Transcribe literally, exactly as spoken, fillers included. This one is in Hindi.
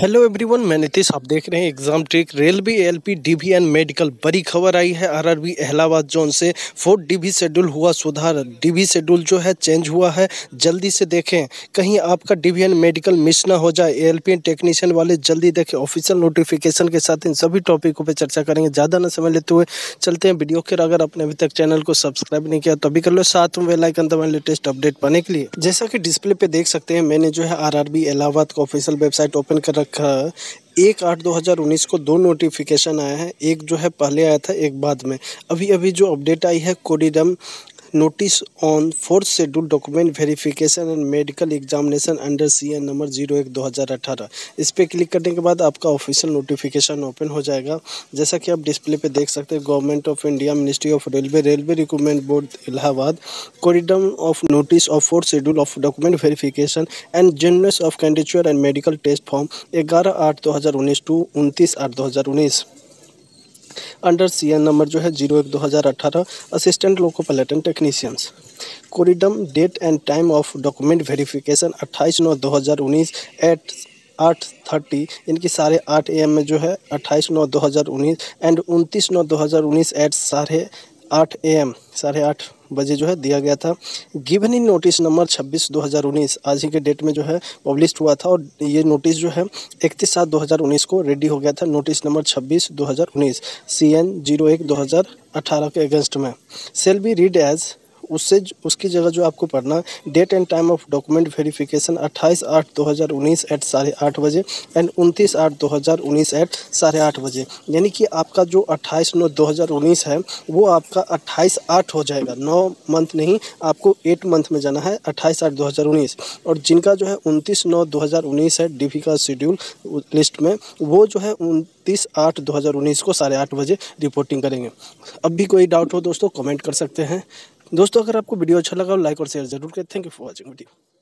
हेलो एवरीवन, मैं नीतीश। आप देख रहे हैं exam trick. Railway, LP, DV and medical. बड़ी खबर आई है आरआरबी इलाहाबाद जोन से। फोर्थ डीबी शेड्यूल हुआ सुधार। डीबी शेड्यूल जो है चेंज हुआ है। जल्दी से देखें, कहीं आपका डीबी एंड मेडिकल मिस ना हो जाए। एलपी टेक्नीशियन वाले जल्दी देखें। ऑफिशियल नोटिफिकेशन के साथ इन सभी टॉपिकों पर चर्चा करेंगे। ज़्यादा ना समय लेते हुए चलते हैं वीडियो के। अगर आपने अभी तक चैनल को सब्सक्राइब नहीं किया तो अभी कर लो, साथ में बेल आइकन दबाएं लेटेस्ट अपडेट पाने के लिए। जैसा कि डिस्प्ले पे देख सकते हैं, मैंने जो है आरआरबी इलाहाबाद का ऑफिशियल वेबसाइट ओपन कर रखा है। एक आठ दो हज़ार उन्नीस को दो नोटिफिकेशन आया है। एक जो है पहले आया था, एक बाद में। अभी अभी जो अपडेट आई है, corrigendum notice on fourth schedule document verification and medical examination under C N number zero एक दो हज़ार अठारह। इस पर क्लिक करने के बाद आपका ऑफिशियल नोटिफिकेशन ओपन हो जाएगा। जैसा कि आप डिस्प्ले पे देख सकते हैं, government of India, ministry of railway, railway recruitment board Allahabad, corrigendum of notice of fourth schedule of document verification and genuineness of candidature and medical test form ग्यारह आठ दो हज़ार उन्नीस टू उनतीस आठ दो हज़ार उन्नीस अंडर सी एन नंबर जो है जीरो एक दो हज़ार अठारह, assistant loco pilot technicians. Corrigendum date and time of document verification अट्ठाईस नौ दो हज़ार उन्नीस एट आठ थर्टी, इनकी साढ़े आठ ए एम में जो है अट्ठाईस नौ दो हज़ार उन्नीस एंड उनतीस नौ दो हज़ार उन्नीस एट साढ़े आठ ए एम साढ़े आठ बजे जो है दिया गया था। गिवन इन नोटिस नंबर छब्बीस दो हज़ार उन्नीस आज ही के डेट में जो है पब्लिश हुआ था, और ये नोटिस जो है इकतीस सात दो हज़ार उन्नीस को रेडी हो गया था। नोटिस नंबर छब्बीस दो हज़ार उन्नीस सी एन जीरो एक दो हज़ार अठारह के अगेंस्ट में सेल बी रीड एज। उससे उसकी जगह जो आपको पढ़ना, date and time of document verification अट्ठाईस आठ दो हज़ार उन्नीस एट साढ़े आठ बजे एंड उनतीस आठ दो हज़ार उन्नीस एट साढ़े आठ बजे। यानी कि आपका जो अट्ठाईस नौ दो हज़ार उन्नीस है वो आपका अट्ठाईस आठ हो जाएगा। नौ मंथ नहीं, आपको एट मंथ में जाना है, अट्ठाईस आठ दो हज़ार उन्नीस। और जिनका जो है उनतीस नौ दो हज़ार उन्नीस है डीबी का शेड्यूल लिस्ट में, वो जो है उनतीस आठ दो हज़ार उन्नीस को साढ़े आठ बजे रिपोर्टिंग करेंगे। अब भी कोई डाउट हो दोस्तों कमेंट कर सकते हैं। दोस्तों, अगर आपको वीडियो अच्छा लगा हो लाइक और शेयर जरूर करें। Thank you for watching video.